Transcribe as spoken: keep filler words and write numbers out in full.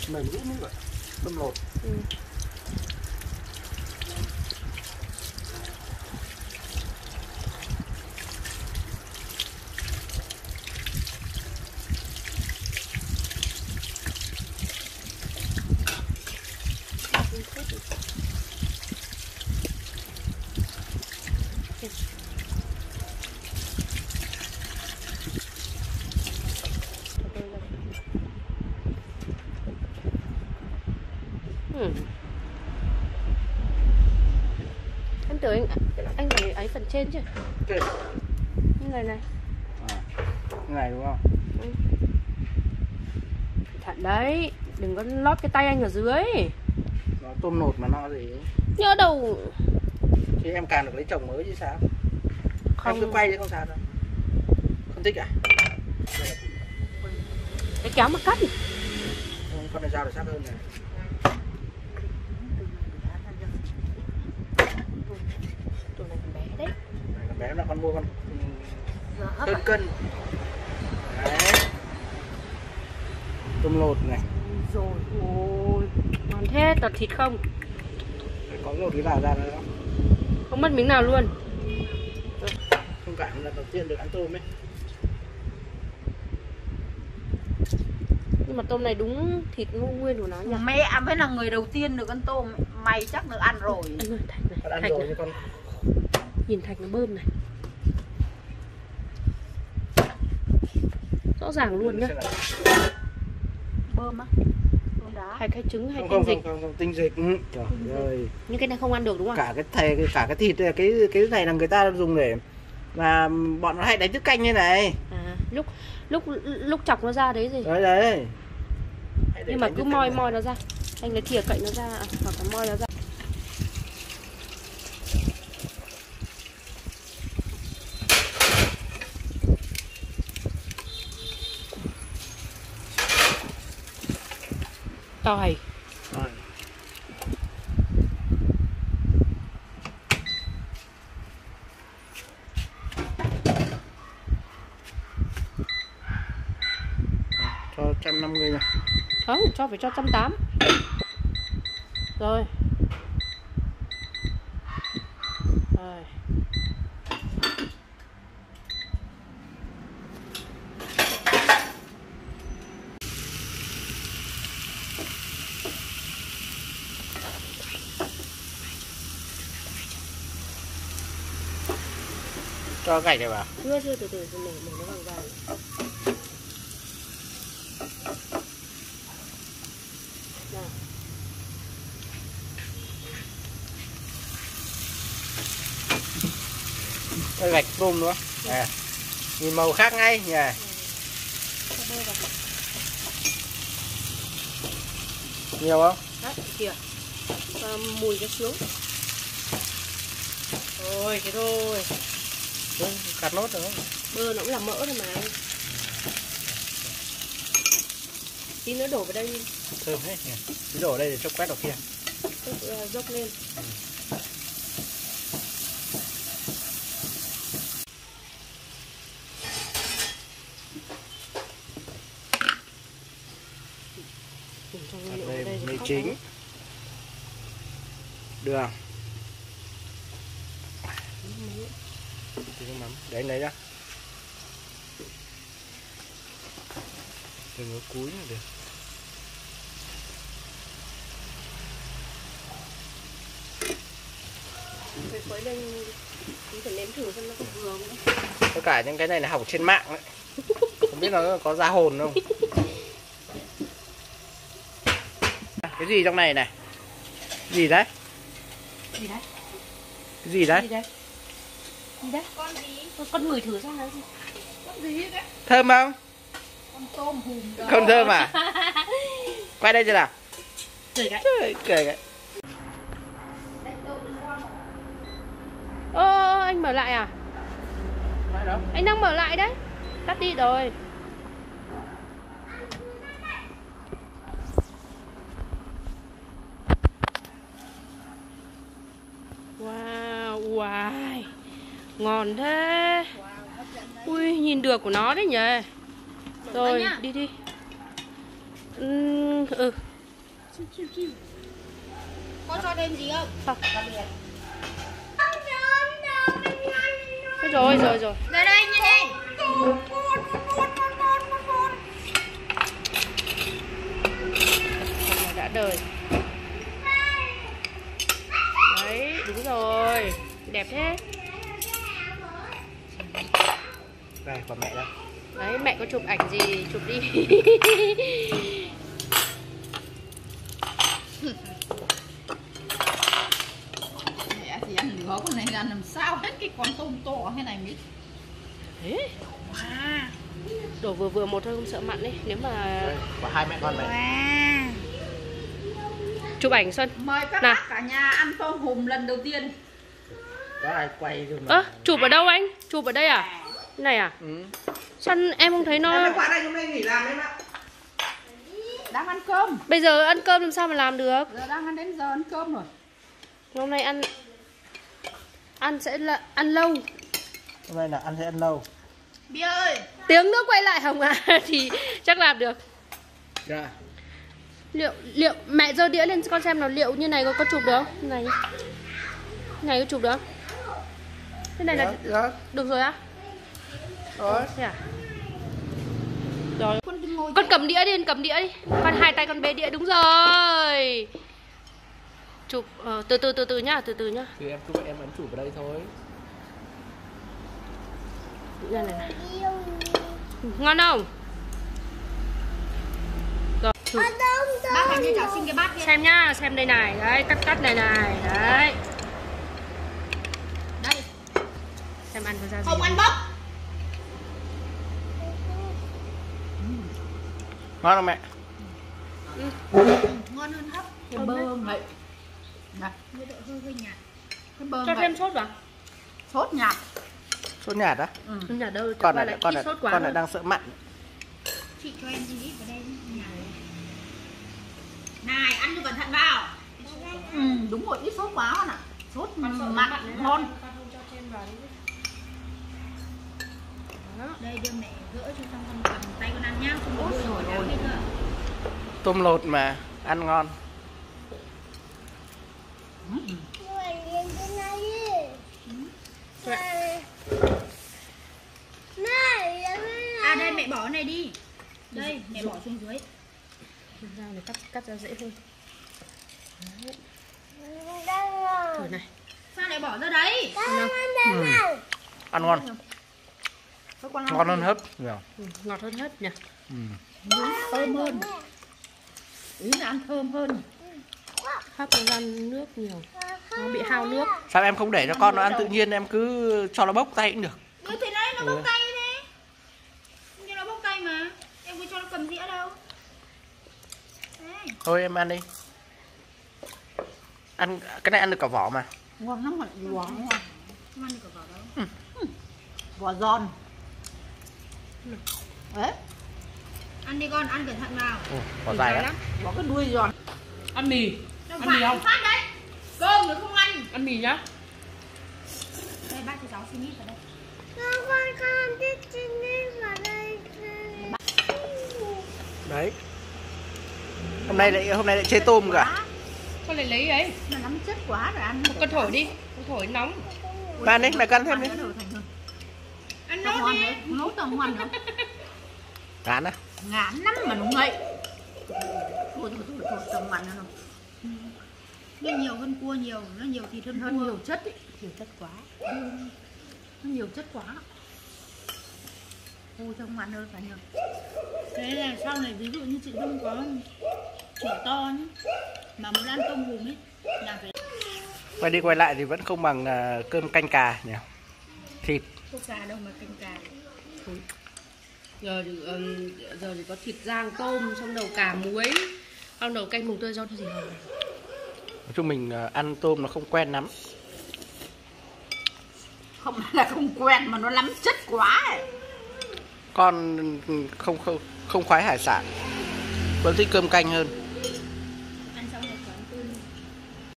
Mềm rũ như vậy. Tôm lột. Ừ. Ừ. Em tưởng anh anh phải ấy phần trên chứ. Okay. Như người này. À, như này đúng không? Ừ. Thật đấy, đừng có lót cái tay anh ở dưới. Nó tôm nột mà nó gì? Nhớ đâu. Thì em càng được lấy chồng mới chứ sao? Không. Em cứ quay chứ không sao đâu. Không thích à? Cái kéo mà cắt. Không, con này dao để sắc hơn này. Tụi này còn bé đấy. Con bé là con mua con hơn cân. Đấy. Tôm lột này. Rồi, ôi, ngon thế, tật thịt không? Phải có lột cái nào ra nữa không? Không mất miếng nào luôn. Không cảm là đầu tiên được ăn tôm ấy. Nhưng mà tôm này đúng thịt nguyên của nó nhỉ? Mẹ mới là người đầu tiên được ăn tôm. Mày chắc được ăn rồi. Anh ơi, Thạch này. Con ăn Thạch rồi này. như con. Nhìn Thạch nó bơm này. Rõ ràng luôn nhá. Bơm á? Bơm đá. Hay cái trứng hay Không tinh không, dịch. không không không tinh dịch. Ừ. Trời ơi. Nhưng cái này không ăn được đúng không? Cả cái thầy cả cái thịt cái cái này là người ta dùng để mà bọn nó hay đánh thức canh như này. À, lúc lúc lúc chọc nó ra đấy gì. Đấy đấy. Nhưng mà cứ moi moi nó ra. Anh lấy thìa cậy nó ra à, hoặc là moi nó ra. Tỏi. Rồi. Cho một trăm năm mươi nha. Không, cho phải cho một trăm tám mươi. Rồi. Rồi. Cho gạch này vào. Chưa chưa từ từ để để nó vàng vàng. Nào. Cho gạch tôm nữa. À. Nhìn màu khác ngay nhỉ. Nhiều không? Đấy, kìa. À, mùi cái xuống. Rồi, thế thôi. Ừ, cắt nốt rồi. Bơ nó cũng là mỡ thôi mà. Tí nữa đổ vào đây. Thơm hết nhỉ. Tí đổ ở đây để cho quét vào kia. Uh, dốc lên. Ừ. Đây, đây mì chính. Đấy. Đường. Tí nước mắm. Để anh lấy ra. Đừng có cúi là được. Phải khuấy lên, mình phải nếm thử xem nó có vừa không. Tất cả những cái này là học trên mạng đấy. Không biết nó có ra hồn không. Cái gì trong này này? Gì đấy? Gì đấy? Cái gì đấy? Gì đấy? Gì đấy? Con gì? Con, con ngửi thử xem là gì? Con gì đấy? Thơm không? Con tôm hùm đó. Không thơm à? Quay đây chưa nào? Cười cái. Trời, cười cái. Ơ, anh mở lại à? Anh đang mở lại đấy. Tắt đi rồi. Wow, wow. Ngon thế. Ui, nhìn được của nó đấy nhỉ. Rồi, đi đi. Ừ, ừ. Chiu chiu chiu. Có cho thêm gì không? Không. Thế rồi, rồi rồi. Đây đây, nhìn đi. Đã đời. Đấy, đúng rồi. Đẹp thế. Đây, còn mẹ đâu? Đấy, mẹ có chụp ảnh gì chụp đi. Mẹ thì ăn lửa con này ăn làm sao hết cái con tôm to thế này mới. Thế. Wow. Đổ vừa vừa một thôi, không sợ mặn đi. Nếu mà Đây, có hai mẹ con mẹ. Wow. chụp ảnh Xuân. Mời các nào. bác cả nhà ăn tôm hùm lần đầu tiên. Có ai quay rồi mà. Ơ, à, chụp ở đâu anh? Chụp ở đây à? Này à? Ừ. Sao em không thấy nó... Em qua đây chúng đây nghỉ làm em ạ. Đang ăn cơm. Bây giờ ăn cơm làm sao mà làm được? Giờ đang ăn đến giờ ăn cơm rồi. Hôm nay ăn... Ăn sẽ là ăn lâu. Hôm nay là ăn sẽ ăn lâu. Bia ơi. Tiếng nữa quay lại Hồng à? Thì chắc làm được. Dạ. Liệu liệu mẹ giơ đĩa lên con xem nào, liệu như này có, có chụp được không? Như này. Như này có chụp được không? Thế này là Được. được rồi á? Rồi. Thế à? Rồi. Con ngồi Con cầm đĩa đi, cầm đĩa đi. Con hai tay con bê đĩa, đúng rồi. Chụp ờ, từ từ từ từ nhá, từ từ nhá. Thì em chụp em ấn chụp ở đây thôi. Này này này. Ngon không? Rồi. Chụp. bác hãy cho cháu xin cái bát kia. Xem nhá, xem đây này, đấy, cắt cắt này này, đấy. Đây. Xem ăn có ra gì. Không ăn bốc. Ngon không mẹ? Ừ. Ngon hơn hấp. Cái bơ ngậy. Này, nhiệt độ hơi hơi nhạt. Cái bơ Cho ngậy. thêm sốt vào. Sốt nhạt. Sốt nhạt á? Ừ. Không nhạt đâu, Con lại này con ít này sốt quá con này thôi. đang sợ mặn. Chị cho em gì ít vào đây nhạt. Này, ăn cho cẩn thận vào. Ừ, đúng rồi, ít sốt quá con ạ. Sốt mặn ngon. Đây đưa mẹ gỡ cho xong con cầm tay con ăn nhá, không có đưa rồi hết nữa. Tôm lột mà ăn ngon. À đây mẹ bỏ này đi. Đây, mẹ bỏ xuống dưới. Dao này cắt cắt ra dễ hơn. Thử này. Sao lại bỏ ra đấy? Ừ. Ăn ngon. Ngon hơn hấp nhiều. Ừ, ngọt hơn hết nhỉ. Ừ. Thơm hơn. Ý là ăn thơm hơn. Hấp nó ra nước nhiều. Nó bị hao nước. Sao em không để cho con nó ăn tự nhiên, em cứ cho nó bốc tay cũng được. Ừ thì đấy, nó Ừ. bốc tay thế. Như nó bốc tay mà. Em có cho nó cầm dĩa đâu. Đấy. Thôi em ăn đi. Ăn cái này ăn được cả vỏ mà. Ngon lắm rồi, vỏ ngon. Không ăn được cả vỏ đâu. Ừ. Vỏ giòn. Đấy. Ăn đi con, ăn cẩn thận nào. Ồ, vỏ dài lắm. Vỏ cái đuôi giòn. Ăn mì. Đâu Ăn phải, mì không? phát đấy. Cơm nữa không ăn. Ăn mì nhá. Đây bác cho cháu xin ít vào đây. Đấy. Hôm nay lại hôm nay lại chế tôm cả. Con lại lấy ấy. Nó nắm chất quá rồi ăn. Con thổi đi. Con thổi nóng. Bạn đi, mẹ cân thêm đi. Ăn nốt đi. Nốt tao ngoan nữa. Cán á. Ngán lắm mà nó ngậy. Thôi thôi thôi thôi tao ngoan nữa. Nó nhiều hơn cua nhiều, nó nhiều thịt hơn hơn nhiều chất ý. Nhiều chất quá. Nó nhiều chất quá. Ôi tao ngoan hơn phải nhờ. Thế là sau này ví dụ như chị không có chửa to nhá, mà muốn ăn tôm hùm ấy là phải Quay đi quay lại thì vẫn không bằng uh, cơm canh cà nhỉ. Thịt. có cà đâu mà canh cà. Giờ thì, um, giờ thì có thịt rang tôm, xong đầu cà muối, xong đầu canh mùng tơi rau gì không? Nói chung mình uh, ăn tôm nó không quen lắm. Không là không quen mà nó lắm chất quá ấy. Con không không không khoái hải sản, vẫn thích cơm canh hơn.